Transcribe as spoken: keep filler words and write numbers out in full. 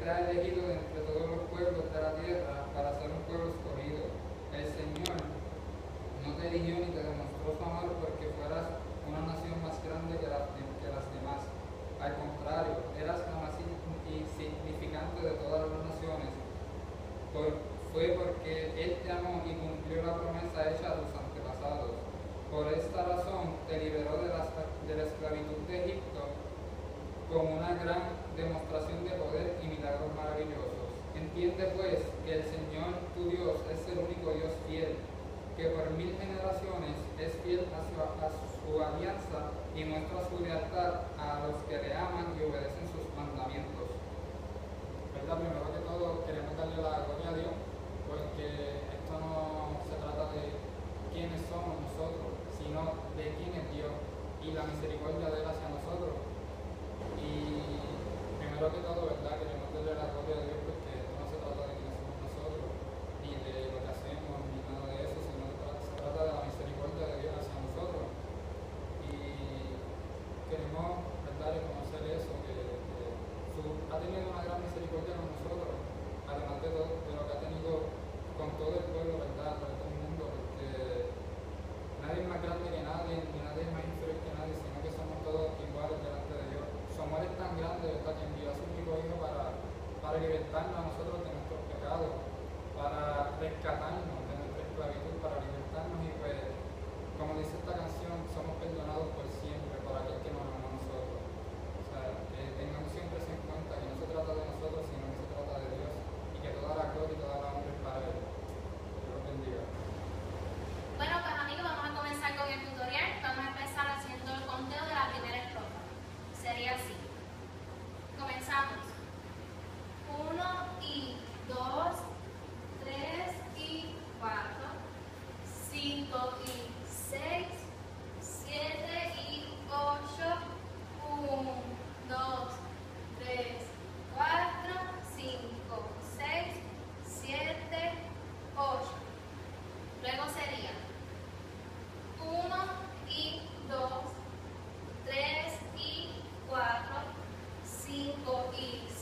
te ha elegido de entre todos los pueblos de la tierra para ser un pueblo escogido. El Señor no te eligió ni te demostró su amor porque fueras una nación más grande que las, que las demás. Al contrario, eras la más insignificante de todas las naciones. Por, fue porque Él te amó y cumplió la promesa hecha a tus antepasados. Por esta razón te liberó de la, de la esclavitud de Egipto con una gran demostración de poder y milagros maravillosos. Entiende pues que el Señor tu Dios es el único Dios fiel, que por mil generaciones es fiel a su, a su alianza y muestra su lealtad a los que le aman y obedecen sus mandamientos. ¿Verdad? Primero que todo queremos darle la gloria a Dios, porque esto no se trata de quiénes somos nosotros, sino de quién es Dios y la misericordia de Él hacia nosotros. Y primero que todo, ¿verdad? Queremos darle la gloria a Dios porque esto no se trata de quiénes somos nosotros, ni de lo que hacemos, ni nada de eso, sino que se trata de la misericordia de Dios hacia nosotros. Y queremos, ¿verdad?, reconocer eso, que, que su, ha tenido una gran misericordia con nosotros, además de, todo, de lo que ha tenido con todo el pueblo, ¿verdad?, con todo el mundo, porque nadie es más grande que nadie, ni nadie es más inferior que nadie, sino que somos todos iguales delante de Dios. Su amor es tan grande, ¿verdad?, que envió a su único hijo para, para libertarnos a nosotros de nuestros pecados, para rescatarnos de nuestra esclavitud, para libertarnos y pues, como dice esta canción, somos perdonados por siempre por aquel que nos amó a nosotros. O sea, que tengamos siempre eso en cuenta, que no se trata de nosotros, sino que se trata de Dios y que toda la gloria y toda la honra es para Él. Dios los bendiga. Bueno, pues amigos, vamos a comenzar con el tutorial. Vamos a empezar haciendo el conteo de la primera estrofa. Sería así. Comenzamos. Uno y dos, tres y cuatro, cinco y seis, siete y ocho, uno, dos, tres, cuatro, cinco, seis, siete, ocho. Luego sería uno y dos, tres y cuatro, cinco y